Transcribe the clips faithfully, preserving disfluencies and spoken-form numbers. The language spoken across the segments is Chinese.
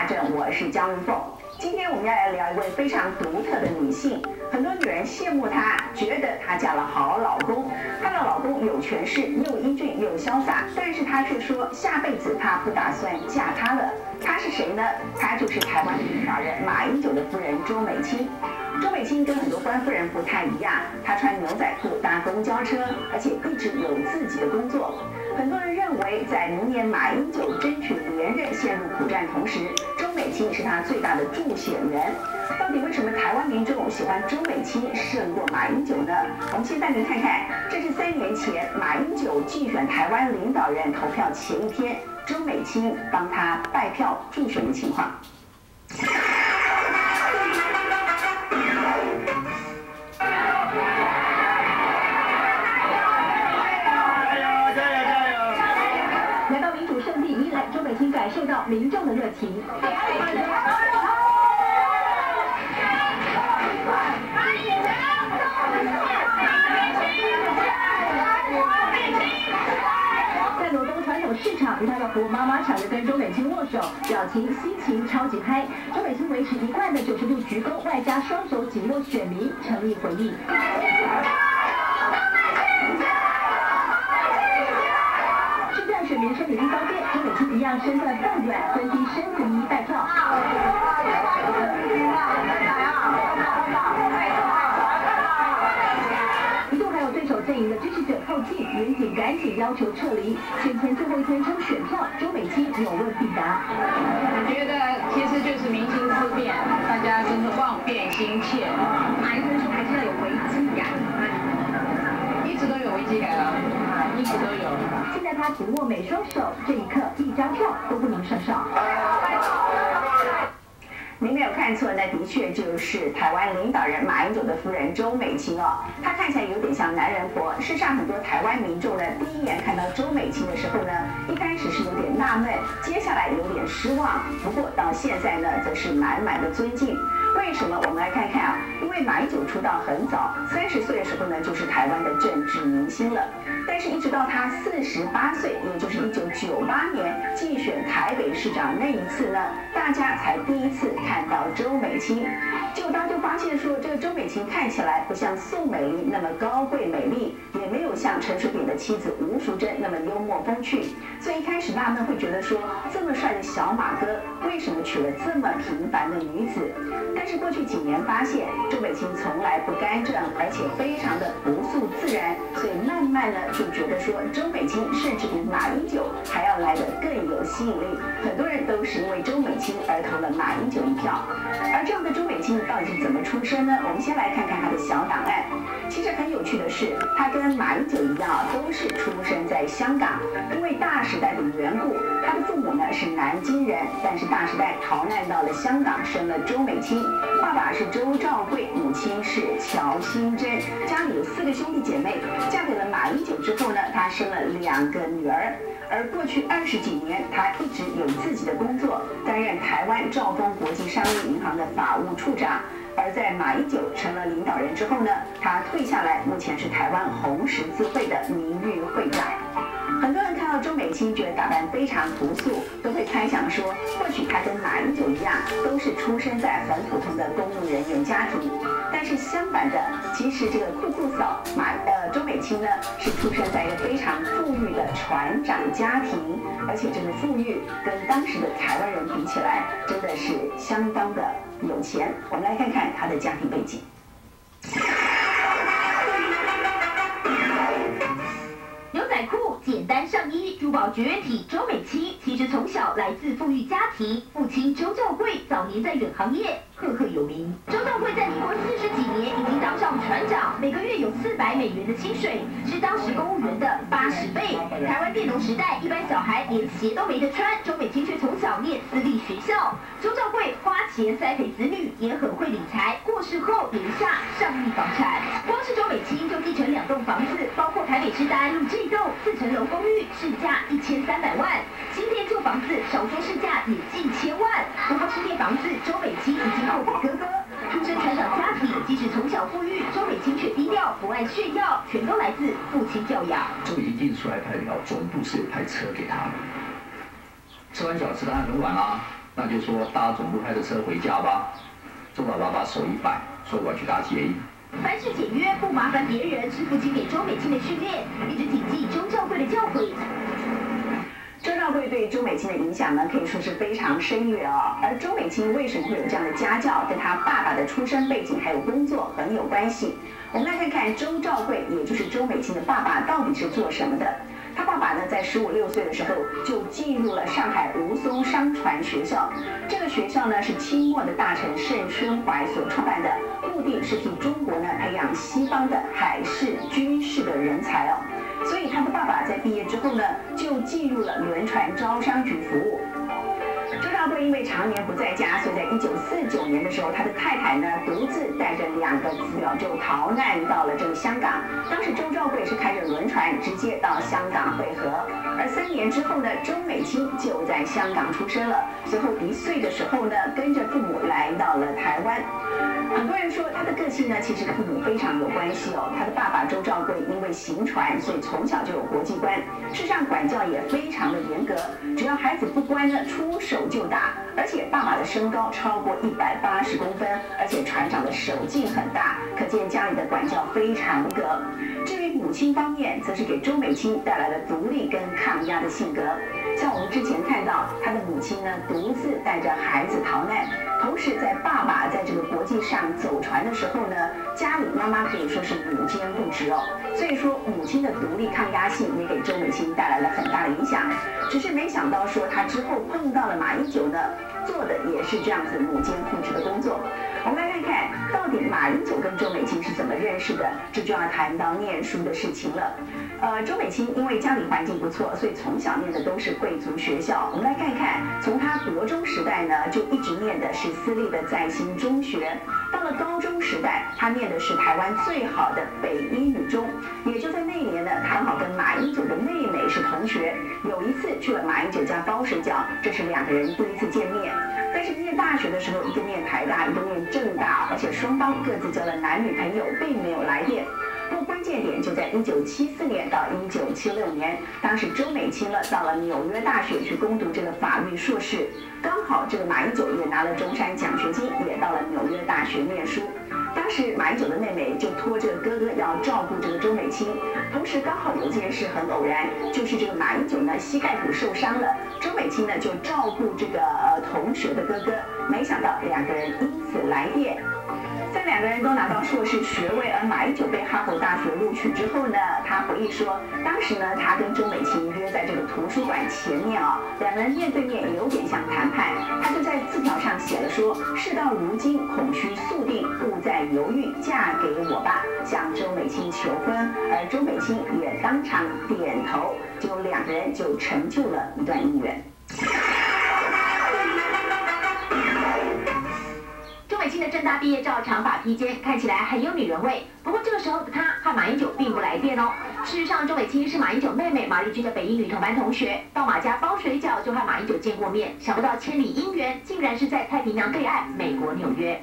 大正，我是江云凤。今天我们要来聊一位非常独特的女性，很多女人羡慕她，觉得她嫁了好老公。她的老公有权势，又英俊又潇洒，但是她却说下辈子她不打算嫁他了。她是谁呢？她就是台湾领导人马英九的夫人周美青。周美青跟很多官夫人不太一样，她穿牛仔裤搭公交车，而且一直有自己的工作。很多人认为，在明年马英九争取连任陷入苦战同时，周美青是他最大的助选人。到底为什么台湾民众喜欢周美青胜过马英九呢？我们先带您看看，这是三年前马英九竞选台湾领导人投票前一天，周美青帮他拜票助选的情况。来到民主圣地宜兰，周美青感受到民众的热情。在罗东传统市场，与他的婆妈妈抢着跟周美青握手，表情心情超级嗨。周美青维持一贯的九十度鞠躬，外加双手紧握选民，诚意回应。就在选民身体不方便，周美青一样身段放软，蹲低身子一一拜票。一度还有对手阵营的支持者靠近，民警赶紧要求撤离。选前最后一天抽选票，周美青有问必答。 我觉得其实就是民心思变，大家真的望变心切。马医生说还是要有危机感，一直都有危机感啊，一直都有。 现在他紧握每双手，这一刻一张票都不能少少。您没有看错，那的确就是台湾领导人马英九的夫人周美青哦。她看起来有点像男人婆。事实上，很多台湾民众呢，第一眼看到周美青的时候呢，一开始是有点纳闷，接下来有点失望，不过到现在呢，则是满满的尊敬。为什么？我们来看看啊，因为马英九出道很早，三十岁的时候呢，就是台湾的政治明星了。但是，一直到他四十八岁，也就是一九九八年竞选台北市长那一次呢，大家才第一次看到周美青。结果大家就发现说，这个周美青看起来不像宋美龄那么高贵美丽，也没有像陈水扁的妻子吴淑珍那么幽默风趣。所以一开始纳闷会觉得说，这么帅的小马哥，为什么娶了这么平凡的女子？但是过去几年发现，周美青从来不干政，而且非常的朴素自然，所以慢慢呢就觉得说，周美青甚至比马英九还要来得更有吸引力。很多人都是因为周美青而投了马英九一票。而这样的周美青到底是怎么出生呢？我们先来看看她的小档案。其实很有趣的是，她跟马英九一样，都是出生在香港。因为大时代的缘故，她的父母呢是南京人，但是大时代逃难到了香港，生了周美青。爸爸是周兆贵，母亲是乔欣珍，家里有四个兄弟姐妹。嫁给了马英九之后呢，她生了两个女儿。而过去二十几年，她一直有自己的工作，担任台湾兆丰国际商业银行的法务处长。而在马英九成了领导人之后呢，她退下来，目前是台湾红十字会的名誉会长。很多人看到周美青，觉得打扮非常朴素，都会猜想说，或许她跟马英九一样，都是出生在很普通的公务人员家庭。但是相反的，其实这个酷酷嫂马呃周美青呢，是出生在一个非常富裕的船长家庭，而且这个富裕跟当时的台湾人比起来，真的是相当的有钱。我们来看看她的家庭背景。 牛仔裤、简单上衣、珠宝绝缘体，周美青其实从小来自富裕家庭，父亲周兆贵早年在远航业赫赫有名。周兆贵在民国四十几年已经当上船长，每个月有四百美元的薪水，是当时公务员的八十倍。台湾电农时代，一般小孩连鞋都没得穿，周美青却从小念私立学校。周兆贵花钱栽培子女，也很会理财，过世后留下上亿房产。光是周美青就继承两栋房子，包括台北市大安路这栋四层楼公寓，市价一千三百万。新店旧房子少说市价也近千万。不过新店房子，周美青已经后悔哥哥。出身船长家庭，即使从小富裕，周美青却低调，不爱炫耀，全都来自父亲教养。 周美青第一次出来拍表，总部是有派车给他的。吃完饺子当然很晚啦， 那就说搭总部开的车回家吧。周爸爸把手一摆，说我要去搭捷运。 凡事简约，不麻烦别人，是父亲给周美青的训练，一直谨记周兆贵的教诲。 周兆贵对周美青的影响呢，可以说是非常深远哦。而周美青为什么会有这样的家教，跟她爸爸的出身背景还有工作很有关系。我们来看看周兆贵，也就是周美青的爸爸到底是做什么的。他爸爸呢，在十五六岁的时候就进入了上海吴淞商船学校。这个学校呢是清末的大臣盛宣怀所创办的，目的是替中国呢培养西方的海事、军事的人才哦。所以他的爸爸在毕业之后呢，就进入了轮船招商局服务。周兆贵因为常年不在家，所以在一九四九年的时候，他的太太呢独自带着两个子女就逃难到了这个香港。当时周兆贵是开着轮船直接到香港会合，而三年之后呢，周美青就在香港出生了。随后一岁的时候呢，跟着父母来到了台湾。很多人说他的个性呢，其实跟父母非常有关系哦。他的爸爸周兆贵因为行船，所以从小就有国际观，事实上管教也非常的严格，只要孩子不乖呢，出手就打。而且爸爸的身高超过一百八十公分，而且船长的手劲很大，可见家里的管教非常严格。至于母亲方面，则是给周美青带来了独立跟抗压的性格。像我们之前看到，他的母亲呢独自带着孩子逃难，同时在爸爸在这个国际上走船的时候呢，家里妈妈可以说是母兼不职哦。所以说，母亲的独立抗压性也给周美青带来了很大的影响。只是没想到说，他之后碰到了马英九呢，做的也是这样子母兼父职的工作。我们来看看，到底马英九跟周美青是怎么认识的？这就要谈到念书的事情了。呃，周美青因为家里环境不错，所以从小念的都是贵族学校。我们来看看，从她国中时代呢，就一直念的是私立的在新中学。到了高中时代，她念的是台湾最好的北一女中。也就在那一年呢，她刚好跟马英九的妹妹是同学。有一次去了马英九家包水饺，这是两个人第一次见面。但是念大学的时候，一个念台大，一个念政大，而且双方各自交了男女朋友，并没有来电。不过关键点就在一九七四年到一九七六年，当时周美青了到了纽约大学去攻读这个法律硕士，刚好这个马英九也拿了中山奖学金，也到了纽约大学念书。当时马英九的妹妹就托这个哥哥要照顾这个周美青，同时刚好有一件事很偶然，就是这个马英九呢膝盖骨受伤了，周美青呢就照顾这个呃同学的哥哥，没想到两个人因此来电。在两个人都拿到硕士学位，而马英九被哈佛大学录取之后呢，他回忆说，当时呢他跟周美青约在这个图书馆前面啊，两个人面对面，有点像谈判。他就在字条上写了说，事到如今，恐须速定，不再犹豫，嫁给我吧，向周美青求婚，而周美青也当场点头，结果两个人就成就了一段姻缘。 周美青的政大毕业照，长发披肩，看起来很有女人味。不过这个时候的她和马英九并不来电哦。事实上，周美青是马英九妹妹马丽君的北一女同班同学，到马家包水饺就和马英九见过面。想不到千里姻缘，竟然是在太平洋对岸美国纽约。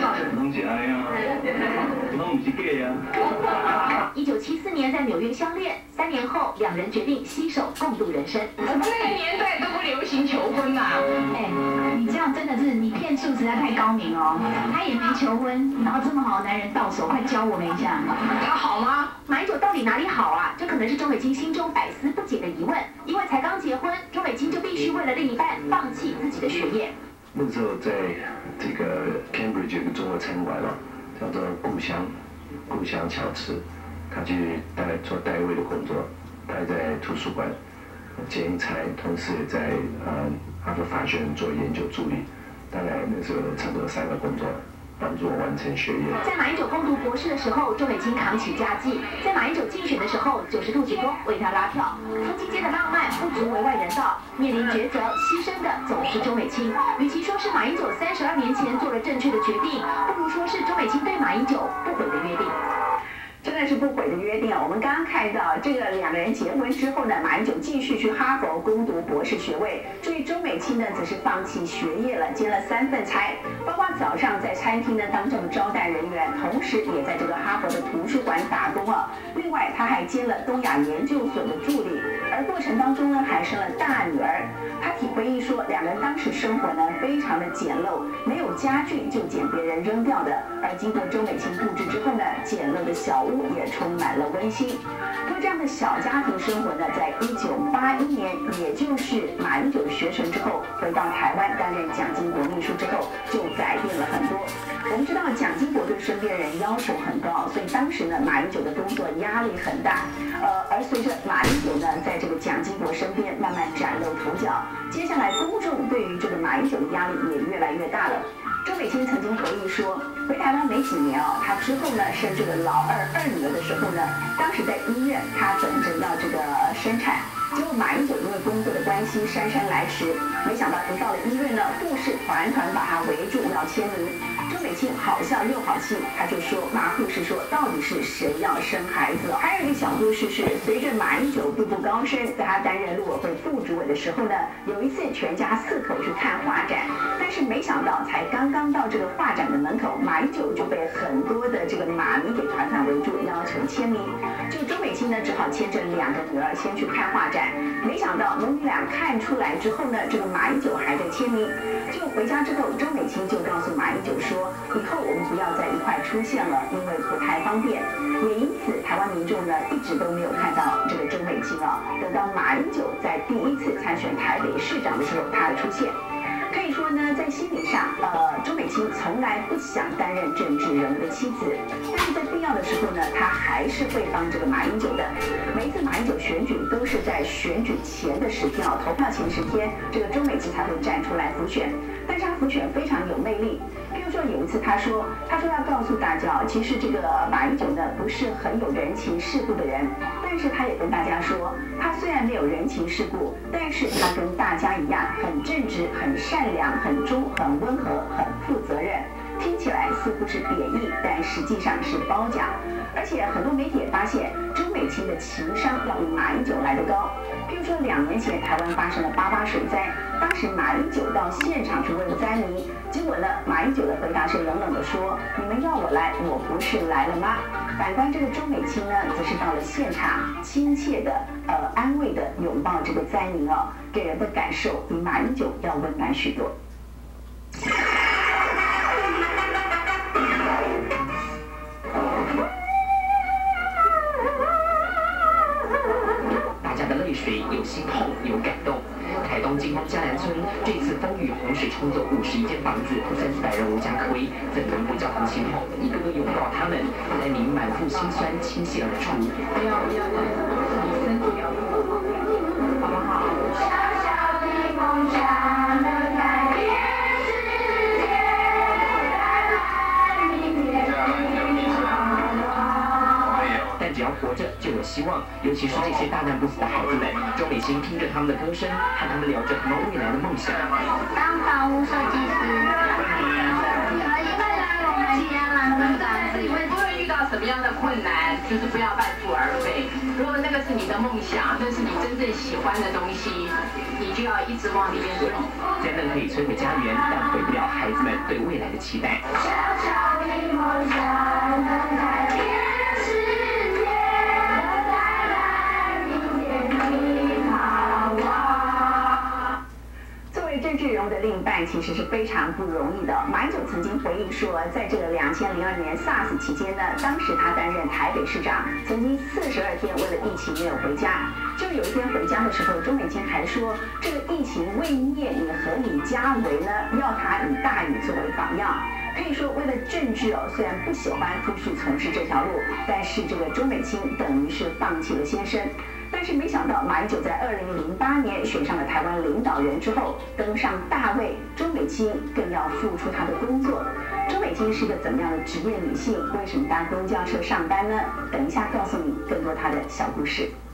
一九七四年在纽约相恋，三年后两人决定携手共度人生。 这个年代都不流行求婚呐、啊！ 哎，你这样真的是你骗术实在太高明哦。他也没求婚，然后这么好的男人到手，快教我们一下。 他好吗？ 马英九到底哪里好啊？这可能是周美青心中百思不解的疑问。因为才刚结婚，周美青就必须为了另一半放弃自己的学业。 那时候在这个 Cambridge 有个中国餐馆嘛，叫做故乡故乡小吃，他去代做代位的工作，待在图书馆兼差，同时也在呃哈佛法学院做研究助理。大概那时候差不多三个工作，帮助我完成学业。 在马英九攻读博士的时候，周美青扛起家计；在马英九竞选的时候，九十度鞠躬为他拉票。夫妻间的浪漫不足为外人道，面临抉择牺牲的总是周美青。与其说是马英九三十二年前做了正确的决定，不如说是周美青对马英九不悔的约定。 真的是不悔的约定啊！我们刚刚看到这个两个人结婚之后呢，马英九继续去哈佛攻读博士学位，至于周美青呢，则是放弃学业了，兼了三份差，包括早上在餐厅呢当这个招待人员，同时也在这个哈佛的图书馆打工啊。另外，他还兼了东亚研究所的助理。而而过程当中呢，还生了大女儿。他体回忆说，两人当时生活呢非常的简陋，没有家具就捡别人扔掉的。而经过周美青布置之后呢，简陋的小屋也充满了温馨。不过这样的小家庭生活呢，在一九八一年，也就是马英九学成之后，回到台湾担任蒋经国秘书之后，就改变了很多。我们知道蒋经国对身边人要求很高，所以当时呢，马英九的工作压力很大。呃，而随着马英九呢，在这个蒋经国身边慢慢崭露头角，接下来公众对于这个马英九的压力也越来越大了。周美青曾经回忆说，回台湾没几年哦，她之后呢生这个老二二女儿的时候呢，当时在医院，她等着要这个生产。结果马英九因为工作的关系姗姗来迟，没想到一到了医院呢，护士团团把他围住要签名。周美青好笑又好气，他就说骂护士说到底是谁要生孩子哦？还有一个小故事是，随着马英九步步高升，在他担任陆委会副主委的时候呢，有一次全家四口去看画展，但是没想到才刚刚到这个画展的门口，马英九就被很多的这个马迷给团团围住，要求签名。就周美青呢，只好牵着两个女儿先去看画展。没想到母女俩看出来之后呢，这个马英九还在签名。就回家之后，周美青就告诉马英九说，以后我们不要在一块出现了，因为不太方便。也因此，台湾民众呢一直都没有看到这个周美青啊。等到马英九在第一次参选台北市长的时候，他的出现。可以说呢，在心理上，呃，周美青从来不想担任政治人物的妻子，但是在必要的时候呢，她还是会帮这个马英九的。每一次马英九选举都是在选举前的十天啊，投票前十天，这个周美青才会站出来辅选。但是她辅选非常有魅力。比如说有一次她说，她说要告诉大家，其实这个马英九呢不是很有人情世故的人，但是她也跟大家说，他虽然没有人情世故，但是他跟大家一样，很正直、很善良、很忠、很温和、很负责任。听起来似乎是贬义，但实际上是褒奖。而且很多媒体也发现，周美青的情商要比马英九来得高。譬如说，两年前台湾发生了八八水灾，当时马英九到现场去问灾民，结果呢，马英九的回答是冷冷的说：“你们要我来，我不是来了吗？”反观这个周美青呢，则是到了现场，亲切的、呃安慰的拥抱这个灾民哦，给人的感受比马英九要温暖许多。 大家的泪水有心痛，有感动。台东金峰嘉南村这次风雨洪水冲走五十一间房子，三四百人无家可归，在伦敦教堂前后，一个个拥抱他们，灾民满腹心酸倾泻而出。 不要不要不要，你身体要好不好？小小的梦想能改变世界，带来明天的但只要活着就有希望，尤其是这些大难不死的孩子们。周美青听着他们的歌声，和他们聊着他们未来的梦想。 当房屋设计师，可以未来我们家蛮分房子。 你们不会遇到什么样的困难，就是不要半途而废。如果那个是你的梦想，那是你真正喜欢的东西，你就要一直往里面走。 灾难可以摧毁家园，但毁不了孩子们对未来的期待。 小小的梦想能改变世界，能带来明天的盼望。 作为政治人物的另一半，其实是非常不容易的。马英九曾经回忆说，在这个两千零二年 SARS 期间呢，当时他担任台北市长，曾经四十二天为了疫情没有回家。就有一天回家的时候，周美青还说，这个疫情未灭，你何以家为呢？要他以大禹作为榜样。可以说，为了政治哦，虽然不喜欢继续从事这条路，但是这个周美青等于是放弃了先生。但是没想到，马英九在二零零八年选上了台湾领导人之后，登上大位，周美青更要付出她的工作。周美青是个怎么样的职业女性？为什么搭公交车上班呢？等一下告诉你更多她的小故事。